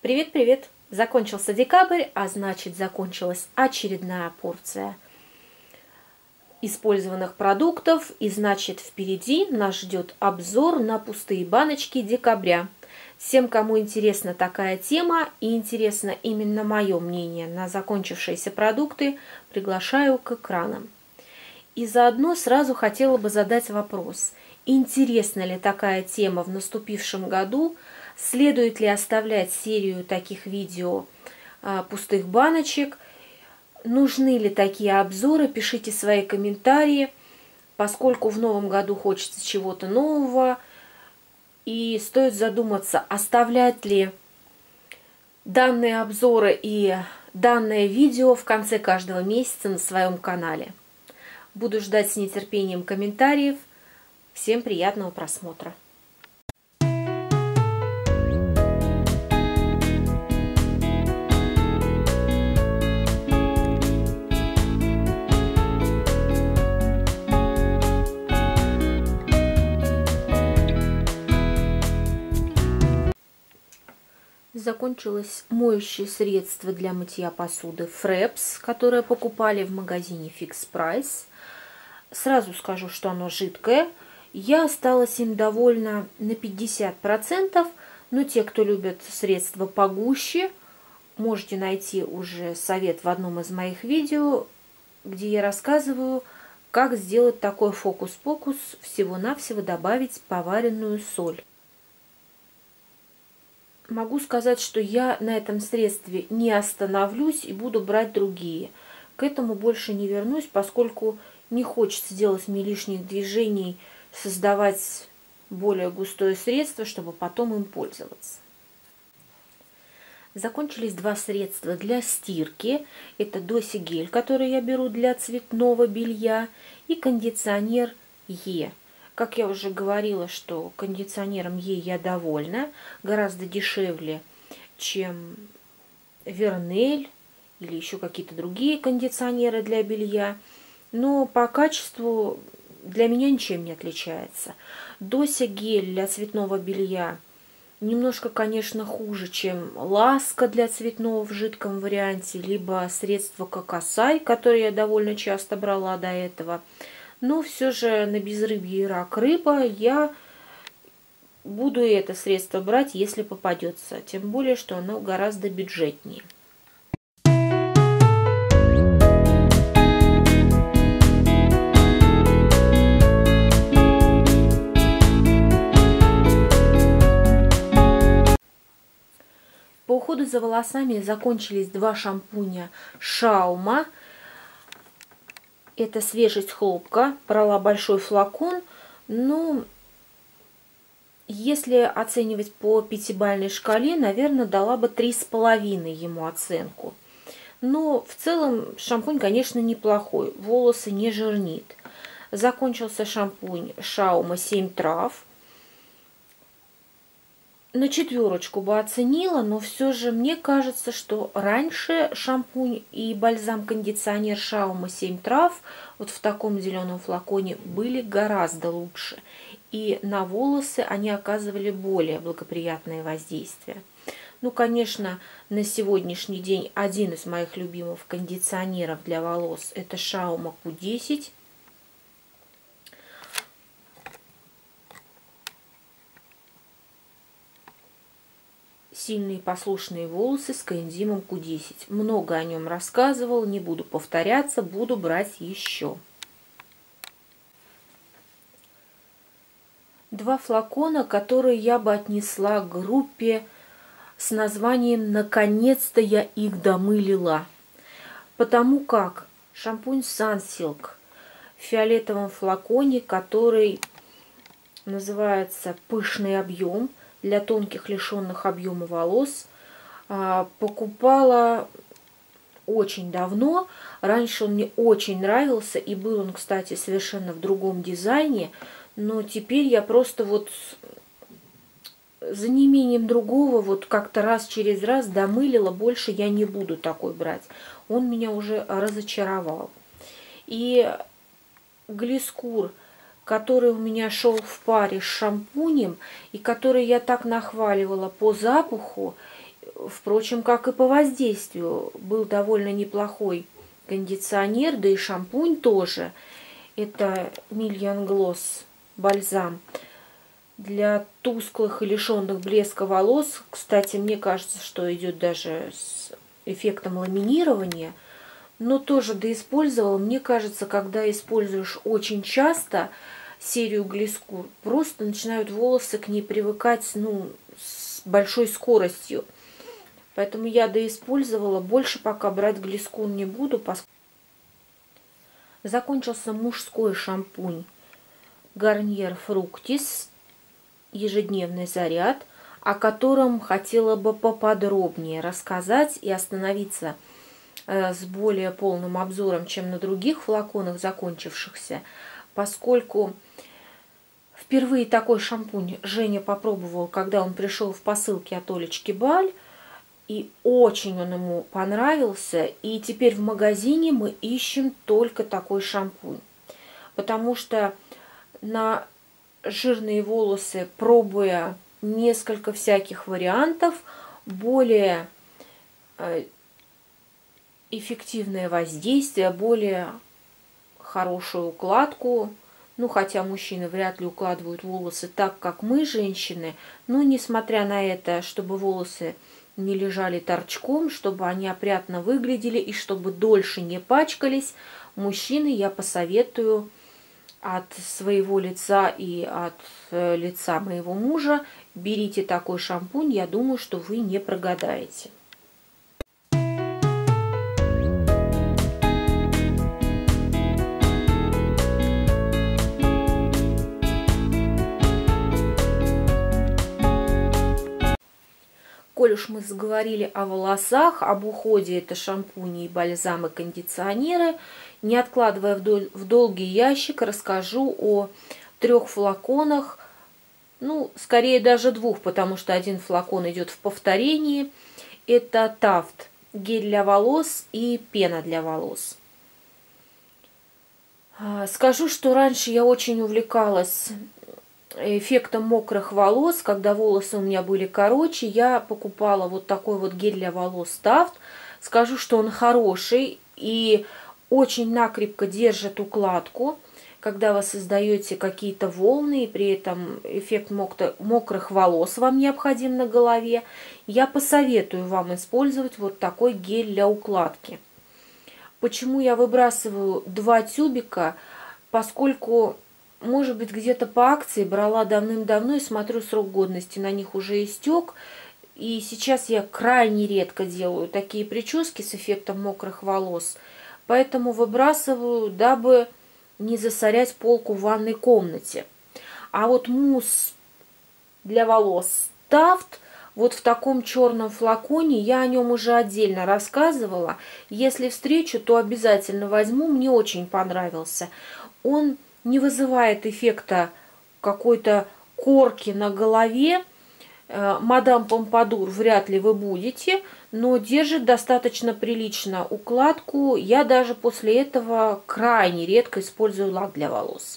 Привет-привет! Закончился декабрь, а значит закончилась очередная порция использованных продуктов. И значит впереди нас ждет обзор на пустые баночки декабря. Всем, кому интересна такая тема и интересно именно мое мнение на закончившиеся продукты, приглашаю к экранам. И заодно сразу хотела бы задать вопрос. Интересна ли такая тема в наступившем году? Следует ли оставлять серию таких видео пустых баночек? Нужны ли такие обзоры? Пишите свои комментарии, поскольку в новом году хочется чего-то нового. И стоит задуматься, оставлять ли данные обзоры и данное видео в конце каждого месяца на своем канале. Буду ждать с нетерпением комментариев. Всем приятного просмотра. Закончилось моющее средство для мытья посуды Фрепс, которое покупали в магазине Fix Price. Сразу скажу, что оно жидкое. Я осталась им довольна на 50%, но те, кто любит средства погуще, можете найти уже совет в одном из моих видео, где я рассказываю, как сделать такой фокус-покус, всего-навсего добавить поваренную соль. Могу сказать, что я на этом средстве не остановлюсь и буду брать другие. К этому больше не вернусь, поскольку не хочется делать мне лишних движений, создавать более густое средство, чтобы потом им пользоваться. Закончились два средства для стирки. Это Доси гель, который я беру для цветного белья, и кондиционер Е. Как я уже говорила, что кондиционером Е я довольна, гораздо дешевле, чем Вернель или еще какие-то другие кондиционеры для белья. Но по качеству для меня ничем не отличается. Дося гель для цветного белья немножко, конечно, хуже, чем Ласка для цветного в жидком варианте, либо средство Кокосай, которое я довольно часто брала до этого. Но все же на безрыбье и рак рыба я буду это средство брать, если попадется. Тем более, что оно гораздо бюджетнее. По уходу за волосами закончились два шампуня Шаума. Это свежесть хлопка. Брала большой флакон. Но если оценивать по пятибалльной шкале, наверное, дала бы 3,5 ему оценку. Но в целом шампунь, конечно, неплохой. Волосы не жирнит. Закончился шампунь Шаума 7 трав. На 4 бы оценила, но все же мне кажется, что раньше шампунь и бальзам-кондиционер Шаума 7 трав вот в таком зеленом флаконе были гораздо лучше. И на волосы они оказывали более благоприятное воздействие. Ну, конечно, на сегодняшний день один из моих любимых кондиционеров для волос — это Шаума Q10. Сильные послушные волосы с коэнзимом Q10. Много о нем рассказывал, не буду повторяться, буду брать еще. Два флакона, которые я бы отнесла к группе с названием «Наконец-то я их домылила». Потому как шампунь Sunsilk в фиолетовом флаконе, который называется «Пышный объем», для тонких, лишенных объема волос, покупала очень давно. Раньше он мне очень нравился, и был он, кстати, совершенно в другом дизайне, но теперь я просто вот за неимением другого вот как-то раз через раз домылила, больше я не буду такой брать. Он меня уже разочаровал. И Глискур, который у меня шел в паре с шампунем, и который я так нахваливала по запаху, Впрочем, как и по воздействию, был довольно неплохой кондиционер, да и шампунь тоже. Это Million Gloss бальзам для тусклых и лишенных блеска волос. Кстати, мне кажется, что идет даже с эффектом ламинирования. Но тоже доиспользовала. Мне кажется, когда используешь очень часто серию Глискур, просто начинают волосы к ней привыкать, ну, с большой скоростью. Поэтому я доиспользовала. Больше пока брать Глискур не буду. Закончился мужской шампунь Garnier Fructis ежедневный заряд, о котором хотела бы поподробнее рассказать и остановиться с более полным обзором, чем на других флаконах закончившихся, поскольку впервые такой шампунь Женя попробовал, когда он пришел в посылке от Олечки Баль, и очень он ему понравился, и теперь в магазине мы ищем только такой шампунь, потому что на жирные волосы, пробуя несколько всяких вариантов, более эффективное воздействие, более хорошую укладку. Ну, хотя мужчины вряд ли укладывают волосы так, как мы, женщины, но несмотря на это, чтобы волосы не лежали торчком, чтобы они опрятно выглядели и чтобы дольше не пачкались, мужчины я посоветую от своего лица и от лица моего мужа, берите такой шампунь, я думаю, что вы не прогадаете. Коль уж мы заговорили о волосах, об уходе, это шампуни, бальзамы, кондиционеры, не откладывая в долгий ящик, расскажу о 3 флаконах, ну, скорее даже 2, потому что один флакон идет в повторении. Это Taft, гель для волос и пена для волос. Скажу, что раньше я очень увлекалась эффектом мокрых волос. Когда волосы у меня были короче, я покупала вот такой вот гель для волос Taft. Скажу, что он хороший и очень накрепко держит укладку, когда вы создаете какие-то волны, и при этом эффект мокрых волос вам необходим на голове. Я посоветую вам использовать вот такой гель для укладки. Почему я выбрасываю 2 тюбика? Поскольку, может быть, где-то по акции брала давным-давно и смотрю, срок годности на них уже истек. И сейчас я крайне редко делаю такие прически с эффектом мокрых волос. Поэтому выбрасываю, дабы не засорять полку в ванной комнате. А вот мусс для волос Taft вот в таком черном флаконе, я о нем уже отдельно рассказывала. Если встречу, то обязательно возьму, мне очень понравился. Он не вызывает эффекта какой-то корки на голове. Мадам Помпадур вряд ли вы будете, но держит достаточно прилично укладку. Я даже после этого крайне редко использую лак для волос.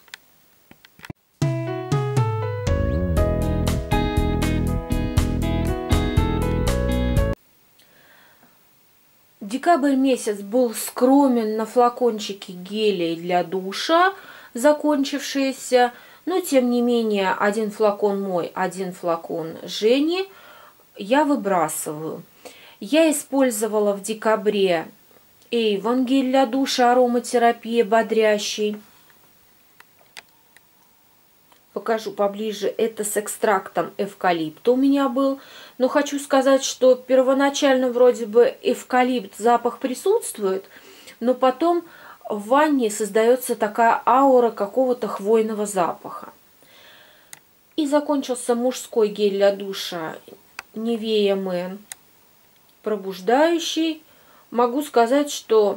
Декабрь месяц был скромен на флакончике гелей для душа, закончившиеся. Но, тем не менее, один флакон мой, один флакон Жени я выбрасываю. Я использовала в декабре Avon гель для душа, ароматерапия бодрящий. Покажу поближе. Это с экстрактом эвкалипта у меня был. Но хочу сказать, что первоначально вроде бы эвкалипт запах присутствует, но потом в ванне создается такая аура какого-то хвойного запаха. И закончился мужской гель для душа Nivea Men пробуждающий. Могу сказать, что,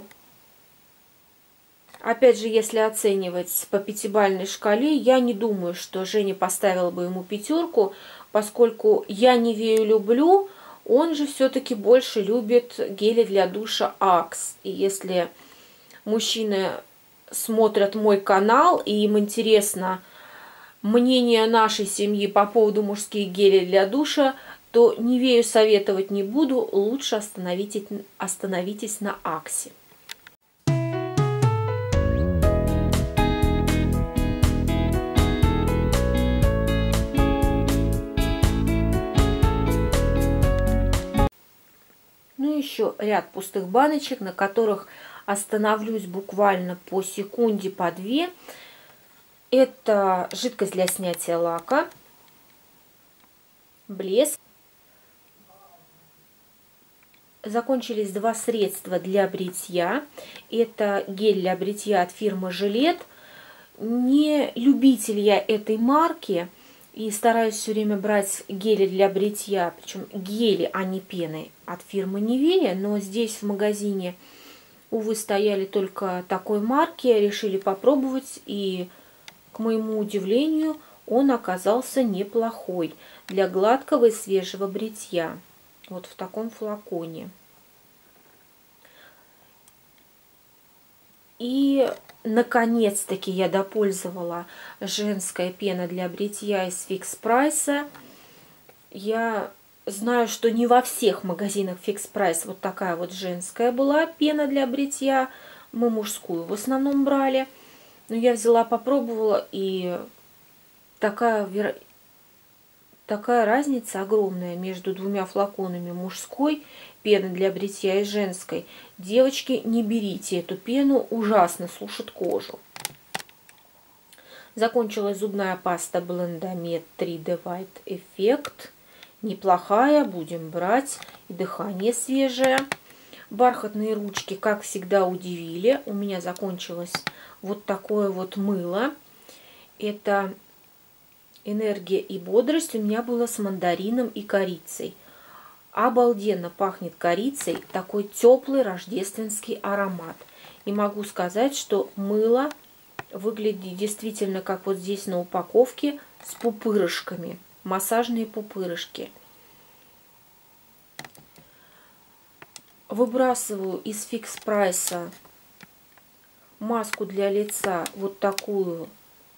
опять же, если оценивать по 5-бальной шкале, я не думаю, что Женя поставила бы ему 5, поскольку я Nivea люблю, он же все-таки больше любит гели для душа Axe. И если мужчины смотрят мой канал, и им интересно мнение нашей семьи по поводу мужских гелей для душа, то Нивею советовать не буду, лучше остановитесь на Аксе. Ну и еще ряд пустых баночек, на которых остановлюсь буквально по секунде, по две. Это жидкость для снятия лака, блеск. Закончились два средства для бритья. Это гель для бритья от фирмы Жилет. Не любитель я этой марки и стараюсь все время брать гели для бритья, причем гели, а не пены, от фирмы Нивея. Но здесь в магазине, увы, стояли только такой марки, решили попробовать, и, к моему удивлению, он оказался неплохой для гладкого и свежего бритья. Вот в таком флаконе. И, наконец-таки, я допользовала женская пена для бритья из Fix Price. Я знаю, что не во всех магазинах Fix Price вот такая вот женская была пена для бритья. Мы мужскую в основном брали. Но я взяла, попробовала, и такая разница огромная между двумя флаконами мужской пены для бритья и женской. Девочки, не берите эту пену, ужасно сушит кожу. Закончилась зубная паста Blendamed 3D White Effect. Неплохая, будем брать. И дыхание свежее. Бархатные ручки, как всегда, удивили. У меня закончилось вот такое вот мыло. Это энергия и бодрость. У меня было с мандарином и корицей. Обалденно пахнет корицей. Такой теплый рождественский аромат. И могу сказать, что мыло выглядит действительно, как вот здесь на упаковке, с пупырышками. Массажные пупырышки. Выбрасываю из Fix Price маску для лица, вот такую.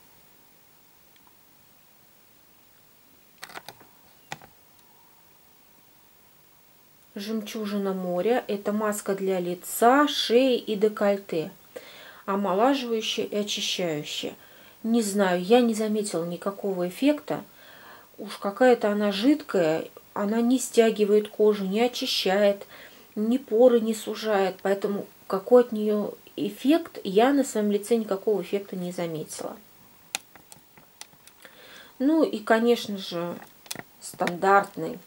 Жемчужина моря. Это маска для лица, шеи и декольте. Омолаживающая и очищающая. Не знаю, я не заметила никакого эффекта. Уж какая-то она жидкая. Она не стягивает кожу, не очищает, ни поры не сужает. Поэтому какой от нее эффект, я на своем лице никакого эффекта не заметила. Ну и, конечно же, стандартный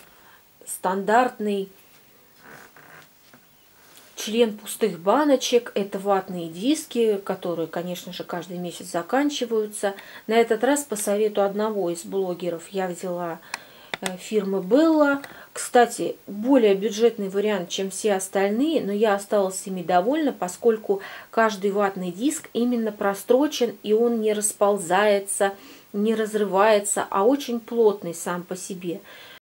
член пустых баночек. Это ватные диски, которые, конечно же, каждый месяц заканчиваются. На этот раз по совету одного из блогеров я взяла фирмы Bella. Кстати, более бюджетный вариант, чем все остальные, но я осталась ими довольна, поскольку каждый ватный диск именно прострочен, и он не расползается, не разрывается, а очень плотный сам по себе.